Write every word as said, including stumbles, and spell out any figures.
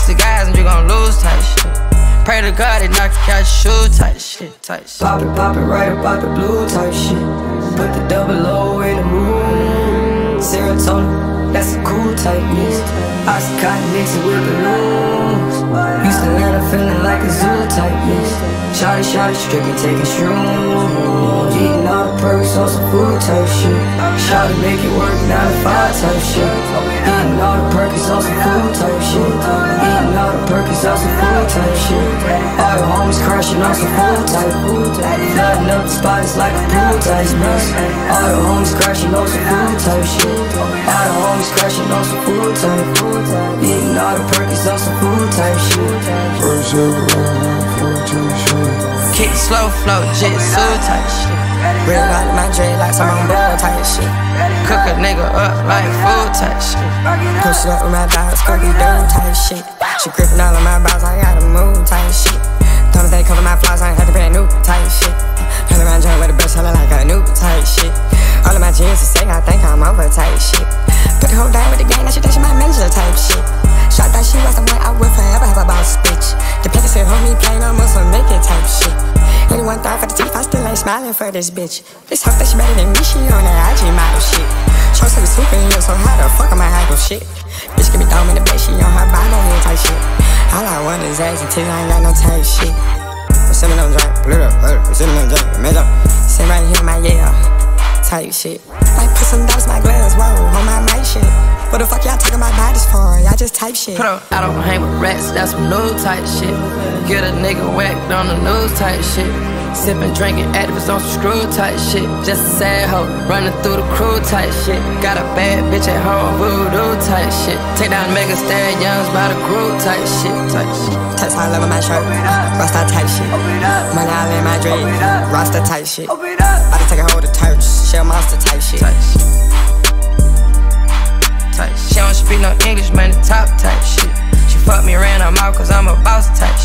toxic guys and you gon' lose type shit. Pray to God they knock you out your shoe type shit, type shit. Pop it, pop it right about the blue type shit. Put the double O in the moon. Serotonin, that's a cool type mix. Oxycontin mixing with balloons. Used to land up feeling like a zoo type mix. Shawty, shawty, stripping, taking shrooms. Eating all the perks on some food type shit. Shawty, make it work, nine to five type shit. Eating all the perks on some food type shit. Eating all the perks on some food type shit. All the homies crashing on some food type. Flooding up the spots like a pool type mix. All the homies crashing on some food type shit. All the homies crashing on some food type. Eating all the perks on some food type shit. First ever round, four type shit. Kick slow flow, jitsu type shit. Real out of my dreadlocks, I'm on board type shit. Cook a nigga up like food type shit. Push it up with my dogs, cookie dough type shit. She gripping all of my bras, I gotta move type shit. Thomas they cover my flaws, I ain't had to brand new type shit. Hell around joint with a brush, hella like a new type shit. All of my jeans is say I think I'm over type shit. Put the whole down with the gang, that shit, that shit my manager type shit. Shot that she was the one I would forever have a boss bitch. The paper said homie plain on muscle make it type shit. Anyone thought for the teeth, I still ain't smiling for this bitch. This hope that she better than me, she on that I G model shit. Trust to the superhero, so how the fuck am I haggle shit? Bitch give me thumb in the bed, she on her Bible head type shit. All I want is ass until I ain't got no type shit. I'm sipping on drink, blue up, I'm sipping on drink, made up. Sit right here in my yeah, type shit. Like put some dots in my glass, whoa, on my mic shit. What the fuck y'all talking about bodies for? Y'all just type shit. Put up, I don't hang with rats, that's some new type shit. Get a nigga whacked on the news type shit. Sippin', drinking, activists on some screw type shit. Just a sad hoe, running through the crew type shit. Got a bad bitch at home, voodoo type shit. Take down mega stallions by the group type shit, type shit. Text all over my shirt, Rasta type shit. Money all in my dream, Rasta type shit. About to take a hold of turch, shell monster type shit. Type shit. Type shit. She don't speak no English, man, the top type shit. She fuck me around her mouth cause I'm a boss type